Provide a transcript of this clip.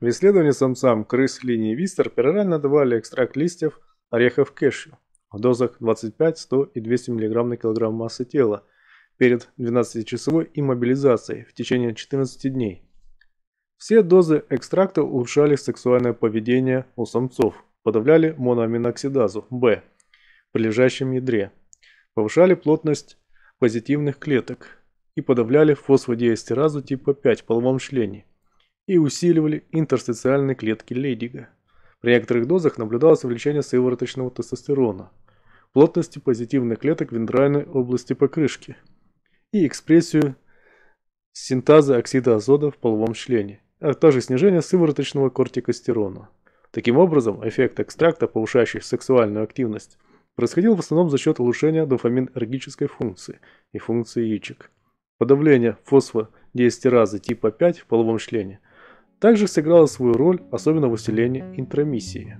В исследовании самцам крыс линии Вистер перорально давали экстракт листьев орехов кешью в дозах 25, 100 и 200 мг на килограмм массы тела перед 12-часовой иммобилизацией в течение 14 дней. Все дозы экстракта улучшали сексуальное поведение у самцов, подавляли моноаминоксидазу В при лежащем ядре, повышали плотность позитивных клеток и подавляли фосфодиэстеразу типа 5 в половом члене и усиливали интерстициальные клетки Лейдига. При некоторых дозах наблюдалось увеличение сывороточного тестостерона, плотности позитивных клеток вентральной области покрышки и экспрессию синтаза оксида азота в половом члене, а также снижение сывороточного кортикостерона. Таким образом, эффект экстракта, повышающий сексуальную активность, происходил в основном за счет улучшения дофаминергической функции и функции яичек. Подавление фосфодиэстеразы типа 5 в половом члене также сыграло свою роль, особенно в усилении интромиссии.